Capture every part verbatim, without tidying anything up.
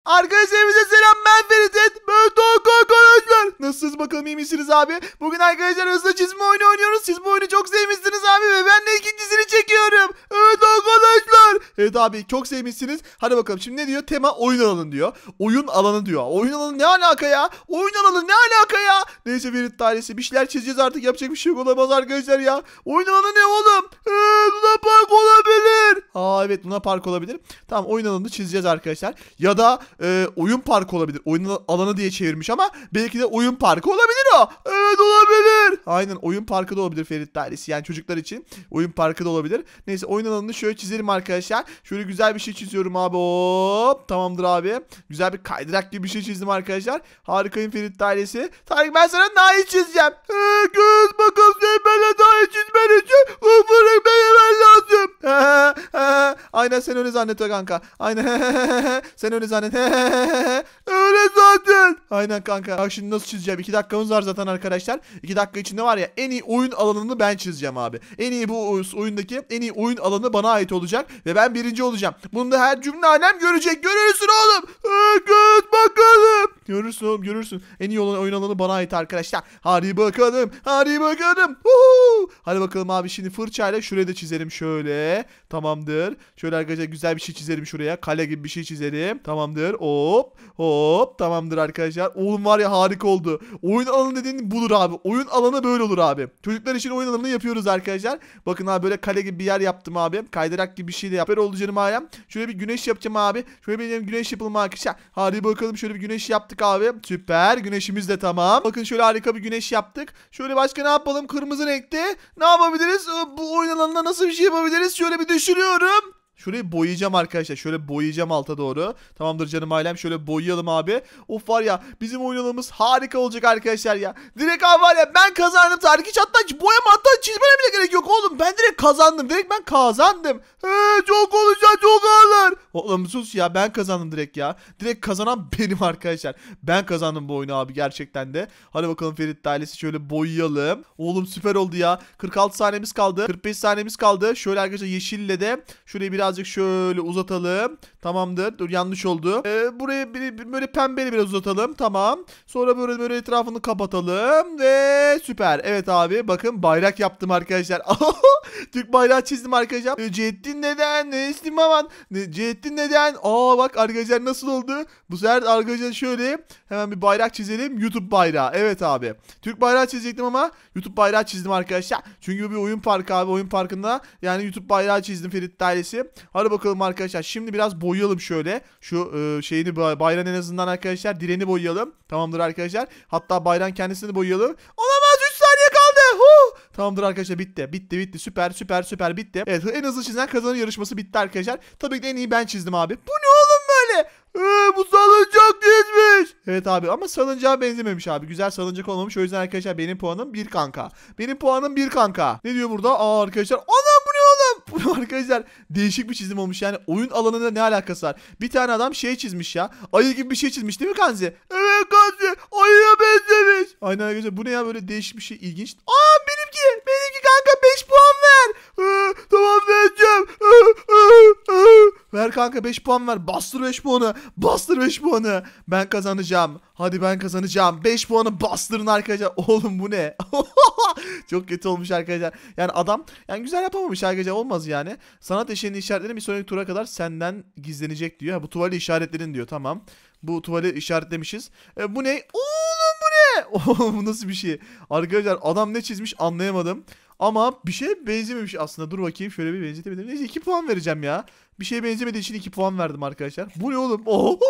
Arkadaşlar bize selam, ben Ferit. Ben Tok arkadaşlar. Nasılsınız bakalım, iyi misiniz abi? Bugün arkadaşlar hızlı çizme oyunu oynuyoruz. Siz bu oyunu çok sevmişsiniz abi ve ben de ikincisini çekiyorum. Evet arkadaşlar. Evet abi, çok sevmişsiniz. Hadi bakalım, şimdi ne diyor? Tema oyun alanı diyor. Oyun alanı diyor. Oyun alanı ne alaka ya? Oyun alanı ne alaka ya? Neyse Ferit dairesi, bir şeyler çizeceğiz artık, yapacak bir şey yok, olamaz arkadaşlar ya. Oyun alanı ne oğlum? Ee, Luna Park olabilir. Aa evet, Luna Park olabilir. Tamam, oyun alanını çizeceğiz arkadaşlar. Ya da e, oyun parkı olabilir. Oyun alanı diye çevirmiş ama belki de oyun parkı olabilir o. Evet olabilir. Aynen, oyun parkı da olabilir Ferit dairesi. Yani çocuklar için oyun parkı da olabilir. Neyse, oyun alanını şöyle çizelim arkadaşlar. Şöyle güzel bir şey çiziyorum abi. Hop, tamamdır abi. Güzel bir kaydırak gibi bir şey çizdim arkadaşlar. Harikayım Ferit dairesi. Tarık, ben sana daha iyi çizeceğim. Ee, göz bakalım, sen benimle daha iyi çizmen için ufırık beğenmen lazım. Aynen, sen öyle zannet kanka. Aynen. Sen öyle zannet. Öyle zaten. Aynen kanka. Bak şimdi nasıl çizeceğim. iki dakikamız var zaten arkadaşlar. iki dakika içinde var ya, en iyi oyun alanını ben çizeceğim abi. En iyi bu oyundaki en iyi oyun alanı bana ait olacak. Ve ben birinci olacağım. Bunu da her cümle alem görecek. Görürsün oğlum. Göz bakalım. Görürsün oğlum, görürsün. En iyi olan oyun alanı bana ait arkadaşlar. Hadi bakalım. Hadi bakalım. Uhu. Hadi bakalım abi, şimdi fırçayla şurayı da çizelim şöyle. Tamamdır. Şöyle arkadaşlar güzel bir şey çizelim şuraya. Kale gibi bir şey çizelim. Tamamdır. Hop. Hop. Tamamdır arkadaşlar. Oğlum var ya, harika oldu. Oyun alanı dediğin budur abi. Oyun alanı böyle olur abi. Çocuklar için oyun alanını yapıyoruz arkadaşlar. Bakın abi, böyle kale gibi bir yer yaptım abi. Kaydırak gibi bir şey de yap. Böyle oldu canım ayağım. Şöyle bir güneş yapacağım abi. Şöyle benim güneş yapalım arkadaşlar. Hadi bakalım, şöyle bir güneş yaptık abi. Süper. Güneşimiz de tamam. Bakın şöyle harika bir güneş yaptık. Şöyle başka ne yapalım? Kırmızı renkte. Ne yapabiliriz? Bu oyun alanında nasıl bir şey yapabiliriz? Şöyle bir düşünüyorum. Şurayı boyayacağım arkadaşlar. Şöyle boyayacağım alta doğru. Tamamdır canım ailem. Şöyle boyayalım abi. Of var ya, bizim oyun alanımız harika olacak arkadaşlar ya. Direkt abi var ya, ben kazandım Tarık. Hiç hatta hiç boyama, hatta çizmene bile gerek yok oğlum. Ben direkt kazandım. Direkt ben kazandım. He, çok konuşacağım, çok ağlar. Oğlum sus ya, ben kazandım direkt ya. Direkt kazanan benim arkadaşlar. Ben kazandım bu oyunu abi, gerçekten de. Hadi bakalım Ferit ailesi, şöyle boyayalım. Oğlum süper oldu ya. kırk altı saniyemiz kaldı. kırk beş saniyemiz kaldı. Şöyle arkadaşlar yeşille de şurayı biraz Birazcık şöyle uzatalım. Tamamdır. Dur, yanlış oldu. Ee, buraya bir, bir, böyle pembeli biraz uzatalım. Tamam. Sonra böyle böyle etrafını kapatalım. Ve süper. Evet abi, bakın bayrak yaptım arkadaşlar. Türk bayrağı çizdim arkadaşlar. Ee, Cehettin neden? Neslim Aman. Ne, Cehettin neden? Aa bak arkadaşlar, nasıl oldu? Bu sefer arkadaşlar şöyle hemen bir bayrak çizelim. YouTube bayrağı. Evet abi. Türk bayrağı çizecektim ama YouTube bayrağı çizdim arkadaşlar. Çünkü bu bir oyun parkı abi. Oyun parkında yani YouTube bayrağı çizdim Ferit dairesi. Hadi bakalım arkadaşlar. Şimdi biraz boyayalım şöyle. Şu e, şeyini, bayrağın en azından arkadaşlar direni boyayalım. Tamamdır arkadaşlar. Hatta bayrağın kendisini boyayalım. Olamaz, üç saniye kaldı. Huh! Tamamdır arkadaşlar, bitti. Bitti bitti. Süper süper süper bitti. Evet, en hızlı çizen kazanır yarışması bitti arkadaşlar. Tabii ki en iyi ben çizdim abi. Bu ne oğlum böyle? Ee, bu salıncak dizmiş. Evet abi, ama salıncağa benzememiş abi. Güzel salıncak olmamış. O yüzden arkadaşlar benim puanım bir kanka. Benim puanım bir kanka. Ne diyor burada? Aa arkadaşlar. Anam, bu ne oğlum? Bu arkadaşlar değişik bir çizim olmuş. Yani oyun alanında ne alakası var? Bir tane adam şey çizmiş ya. Ayı gibi bir şey çizmiş değil mi Kanzi? Evet Kanzi. Ayıya benzemiş. Aynen arkadaşlar, bu ne ya, böyle değişik bir şey, ilginç. Aa benimki. Benimki kanka, beş puan ver. Ee, tamam vereceğim. Ee, ee, ee. Ver kanka, beş puan ver. Bastır beş puanı. Bastır beş puanı. Ben kazanacağım. Hadi ben kazanacağım. beş puanı bastırın arkadaşlar. Oğlum bu ne? Çok kötü olmuş arkadaşlar. Yani adam yani güzel yapamamış arkadaşlar. Olmaz yani. Sanat eşeğinin işaretleri bir sonraki tura kadar senden gizlenecek diyor. Ha, bu tuvali işaretlerin diyor. Tamam. Bu tuvali işaretlemişiz. E, bu ne? Oğlum bu ne? Oğlum bu nasıl bir şey? Arkadaşlar adam ne çizmiş anlayamadım. Ama bir şeye benzememiş aslında. Dur bakayım, şöyle bir benzetebilirim. Neyse, iki puan vereceğim ya. Bir şeye benzemediği için iki puan verdim arkadaşlar. Bu ne oğlum?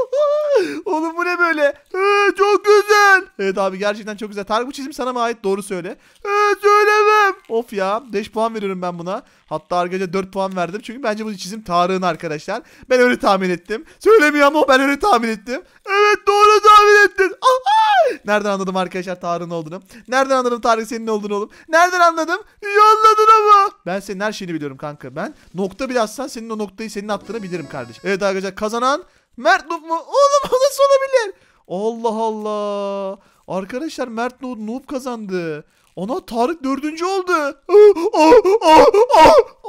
Oğlum bu ne böyle? Ee, çok güzel. Evet abi, gerçekten çok güzel. Tarık, bu çizim sana mı ait? Doğru söyle. Ee, söylemem. Of ya, beş puan veriyorum ben buna. Hatta arkadaşlar dört puan verdim. Çünkü bence bu çizim Tarık'ın arkadaşlar. Ben öyle tahmin ettim. Söylemiyor ama ben öyle tahmin ettim. Evet, doğru tahmin ettin. Aha! Nereden anladım arkadaşlar Tarık'ın olduğunu? Nereden anladım Tarık senin olduğunu oğlum? Nereden anladım? İyi anladın ama. Ben senin her şeyini biliyorum kanka. Ben nokta bile atsan senin o noktayı senin attığını bilirim kardeşim. Evet arkadaşlar, kazanan Mert Noob mu? Oğlum o nasıl olabilir? Allah Allah. Arkadaşlar Mert Noob, Noob kazandı. Ana, Tarık dördüncü oldu. Olamaz.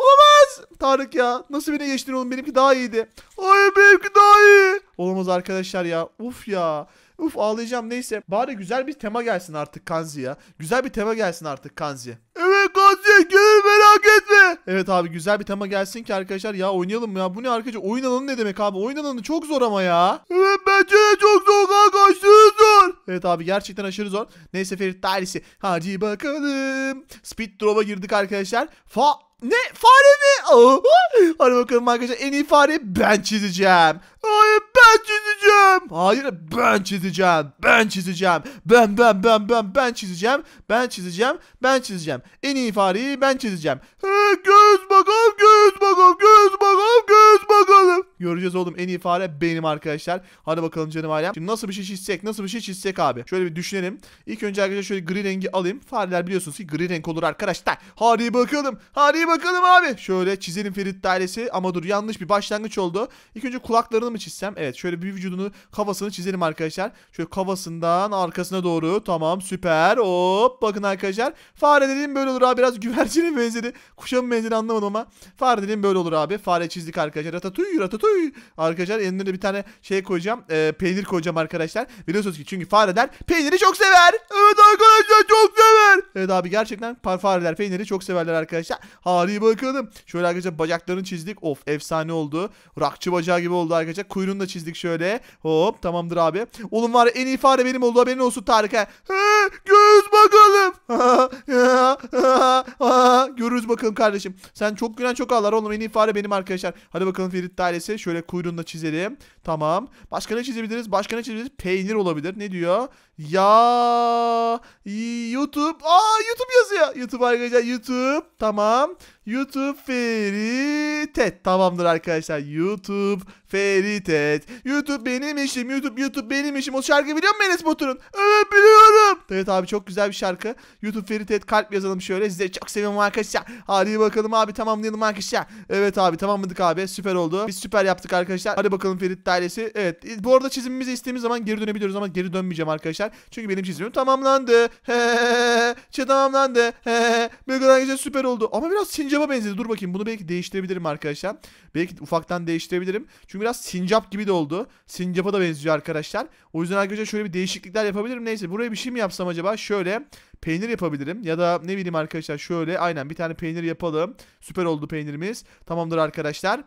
Olamaz. Tarık ya. Nasıl beni geçtin oğlum? Benimki daha iyiydi. Hayır benimki daha iyi. Olamaz arkadaşlar ya. Uf ya. Uf ağlayacağım neyse. Bari güzel bir tema gelsin artık Kanzi ya. Güzel bir tema gelsin artık Kanzi. Evet Kanzi gelir merak etme. Evet abi güzel bir tema gelsin ki arkadaşlar ya oynayalım ya. Bu ne arkadaşlar? Oyun alanı ne demek abi? Oyun alanı çok zor ama ya. Evet bence de çok zor kanka. Aşırı zor. Evet abi gerçekten aşırı zor. Neyse Ferit dairesi. Hadi bakalım. Speed drop'a girdik arkadaşlar. Fa... Ne? Fare mi? Oh. Hadi bakalım arkadaşlar en iyi fareyi ben çizeceğim. Hayır ben çizeceğim. Hayır ben çizeceğim. Ben çizeceğim. Ben ben ben ben ben çizeceğim. Ben çizeceğim. Ben çizeceğim. En iyi fareyi ben çizeceğim. He, göz bakalım göz bakalım göz bakalım göz bakalım. Göreceğiz oğlum en iyi fare benim arkadaşlar. Hadi bakalım canım ailem. Şimdi nasıl bir şey çizsek nasıl bir şey çizsek abi. Şöyle bir düşünelim. İlk önce arkadaşlar şöyle gri rengi alayım. Fareler biliyorsunuz ki gri renk olur arkadaşlar. Hadi bakalım. Hadi bakalım abi. Şöyle çizelim Ferit dairesi. Ama dur yanlış bir başlangıç oldu. İlk önce kulaklarını mı çizsem? Evet şöyle bir vücudunu kafasını çizelim arkadaşlar. Şöyle kafasından arkasına doğru. Tamam süper. Hop bakın arkadaşlar. Fare dediğim böyle olur abi. Biraz güvercinin benzeri. Kuşağın benzeri anlamadım ama. Fare dediğim böyle olur abi. Fare çizdik arkadaşlar. Ratatouille ratatouille. Arkadaşlar yanına da bir tane şey koyacağım. E, peynir koyacağım arkadaşlar. Biliyorsunuz ki çünkü fareler peyniri çok sever. Evet arkadaşlar çok sever. Evet abi gerçekten fareler peyniri çok severler arkadaşlar. Hadi bakalım. Şöyle arkadaşlar bacaklarını çizdik. Of efsane oldu. Rakçı bacağı gibi oldu arkadaşlar. Kuyruğunu da çizdik şöyle. Hop tamamdır abi. Oğlum var ya en iyi fare benim oldu. Haberin olsun Tarık ha. He, göz bakalım. Görürüz bakalım kardeşim. Sen çok gülen çok ağlar oğlum. En iyi fare benim arkadaşlar. Hadi bakalım Ferit dairesi. Şöyle kuyruğunu da çizelim. Tamam. Başka ne çizebiliriz? Başka ne çizebiliriz? Peynir olabilir. Ne diyor? Ya YouTube. Aa YouTube yazıyor. YouTube arkadaşlar. YouTube. Tamam. YouTube Feritet. Tamamdır arkadaşlar. YouTube Feritet. YouTube benim işim. YouTube YouTube benim işim. O şarkı biliyor musun Enes Batur'un? Evet biliyorum. Evet abi çok güzel bir şarkı. YouTube Feritet kalp yazalım şöyle. Sizleri çok seviyorum arkadaşlar. Hadi bakalım abi tamamlayalım arkadaşlar. Evet abi tamamladık abi. Süper oldu. Biz süper yaptık arkadaşlar. Hadi bakalım Ferit dairesi. Evet. Bu arada çizimimizi istediğimiz zaman geri dönebiliyoruz ama geri dönmeyeceğim arkadaşlar. Çünkü benim çizimim tamamlandı. He, şey tamamlandı. He, ne kadar güzel süper oldu. Ama biraz sincaba benzedi. Dur bakayım bunu belki değiştirebilirim arkadaşlar. Belki ufaktan değiştirebilirim. Çünkü biraz sincap gibi de oldu. Sincapa da benziyor arkadaşlar. O yüzden arkadaşlar şöyle bir değişiklikler yapabilirim. Neyse buraya bir şey mi yapsam acaba? Şöyle peynir yapabilirim. Ya da ne bileyim arkadaşlar şöyle aynen bir tane peynir yapalım. Süper oldu peynirimiz. Tamamdır arkadaşlar.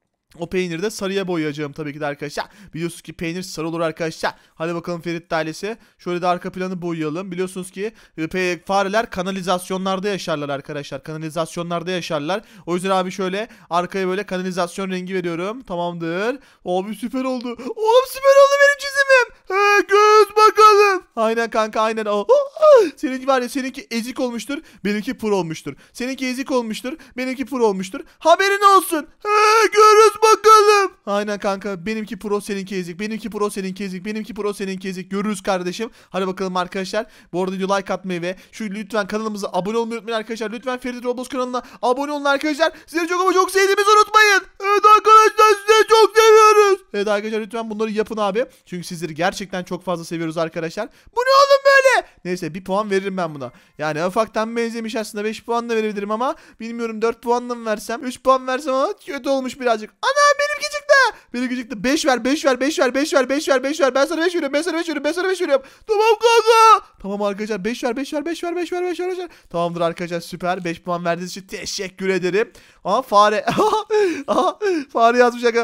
O peyniri de sarıya boyayacağım tabii ki de arkadaşlar. Biliyorsunuz ki peynir sarı olur arkadaşlar. Hadi bakalım Ferit dairesi. Şöyle de arka planı boyayalım. Biliyorsunuz ki fareler kanalizasyonlarda yaşarlar arkadaşlar. Kanalizasyonlarda yaşarlar. O yüzden abi şöyle arkaya böyle kanalizasyon rengi veriyorum. Tamamdır. Abi süper oldu. Oğlum süper oldu benim çizimim. He, göz bakalım. Aynen kanka aynen. Oh, oh. Seninki var ya seninki ezik olmuştur. Benimki pro olmuştur. Seninki ezik olmuştur. Benimki pro olmuştur. Haberin olsun. He, görürüz bakalım. Aynen kanka. Benimki pro seninki ezik. Benimki pro seninki ezik. Benimki pro seninki ezik. Görürüz kardeşim. Hadi bakalım arkadaşlar. Bu arada video like atmayı ve şu lütfen kanalımıza abone olmayı unutmayın arkadaşlar. Lütfen Ferit Roblox kanalına abone olun arkadaşlar. Sizleri çok ama çok sevdiğimizi unutmayın. Evet arkadaşlar sizleri çok seviyoruz. Evet arkadaşlar lütfen bunları yapın abi. Çünkü sizleri gerçekten çok fazla seviyoruz arkadaşlar. Bu ne oğlum böyle? Neyse bir puan veririm ben buna. Yani ufaktan benzemiş aslında beş puan da verebilirim ama bilmiyorum dört puanla mı versem üç puan versem ama kötü olmuş birazcık. Ana benimki çıktı. Benimki çıktı. beş ver beş ver beş ver beş ver beş ver beş ver. Ben sana beş veriyorum. Ben sana beş veriyorum. Ben sana beş veriyorum. Tamam kanka. Tamam arkadaşlar beş ver beş ver beş ver beş ver beş ver beş ver. Tamamdır arkadaşlar süper. beş puan verdiğiniz için teşekkür ederim. Aa fare. Aa, fare yazmış aga.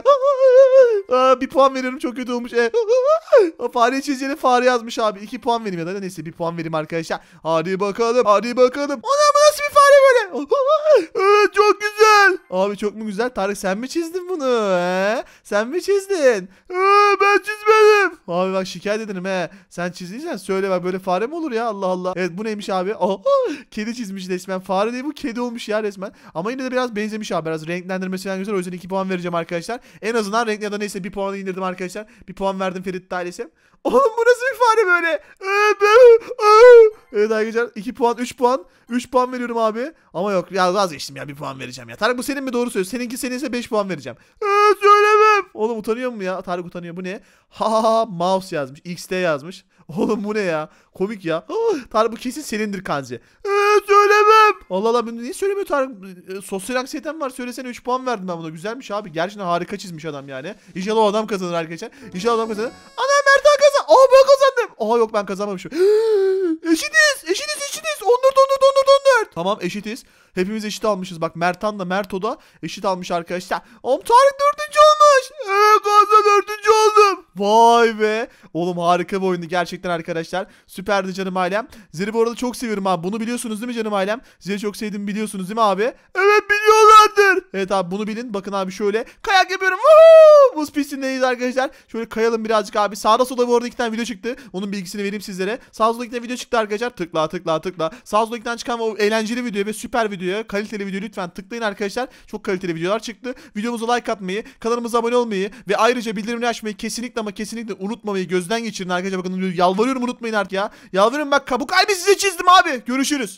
Aa, bir puan veriyorum çok kötü olmuş. E, fare çizeceğine fare yazmış abi. iki puan vereyim ya da neyse bir puan vereyim arkadaşlar. Hadi bakalım. Hadi bakalım. Ana bu nasıl bir fare böyle? Evet çok güzel. Abi çok mu güzel? Tarık sen mi çizdin bunu? He? Sen mi çizdin? Ee, ben çizmedim. Abi bak şikayet ederim he. Sen çizdiysen söyle bak böyle fare mi olur ya Allah Allah. Evet bu neymiş abi? Oh, kedi çizmiş resmen. Fare değil bu kedi olmuş ya resmen. Ama yine de biraz benzemiş abi. Biraz renklendirmesi falan güzel. O yüzden iki puan vereceğim arkadaşlar. En azından renk ya da neyse bir puan indirdim arkadaşlar. Bir puan verdim Ferit ailesi. Oğlum bu nasıl bir fare böyle? Evet arkadaşlar iki puan üç puan. üç puan veriyorum abi. Ama yok ya vazgeçtim ya bir puan vereceğim ya. Tarık bu senin mi doğru söylüyorsun? Seninki seninse beş puan vereceğim. Eee söylemem. Oğlum utanıyor mu ya? Tarık utanıyor. Bu ne? Ha ha ha mouse yazmış. X T yazmış. Oğlum bu ne ya? Komik ya. Oh, Tarık bu kesin senindir Kanzi. Eee söylemem. Allah Allah, bunu niye söylemiyor Tarık? E, sosyal anksiyetem var, söylesene. Üç puan verdim ben buna. Güzelmiş abi. Gerçekten harika çizmiş adam yani. İnşallah o adam kazanır arkadaşlar. İnşallah adam kazanır. Ana Mertan kazan. Aa ben kazandım. Aa yok, ben kazanmamışım. Eşitiz. Eşitiz eşitiz. on dört on dört on dört on dört. Tamam eşitiz. Hepimiz eşit almışız. Bak Mertan da Merto da eşit almış arkadaşlar. Oğlum Tarık dördüncü olmuş. Evet kanka, dördüncü oldum. Vay be. Oğlum harika bir oyundu gerçekten arkadaşlar. Süperdi canım ailem. Zeri bu arada çok seviyorum abi. Bunu biliyorsunuz değil mi canım ailem? Zeri çok sevdiğimi biliyorsunuz değil mi abi? Evet, biliyorlardır. Evet abi, bunu bilin. Bakın abi şöyle kayak yapıyorum. Woohoo! Buz pistindeyiz arkadaşlar. Şöyle kayalım birazcık abi. Sağda solda bu arada iki tane video çıktı. Onun bilgisini vereyim sizlere. Sağda solda iki tane video çıktı arkadaşlar. Tıkla tıkla tıkla. Sağda solda iki tane çıkan o eğlenceli video ve süper videoya, kaliteli video lütfen tıklayın arkadaşlar. Çok kaliteli videolar çıktı. Videomuza like atmayı, kanalımıza abone olmayı ve ayrıca bildirimleri açmayı kesinlikle ama kesinlikle unutmamayı gözden geçirin arkadaşlar. Bakın yalvarıyorum, unutmayın artık ya. Yalvarıyorum, bak bu kalbi size çizdim abi. Görüşürüz.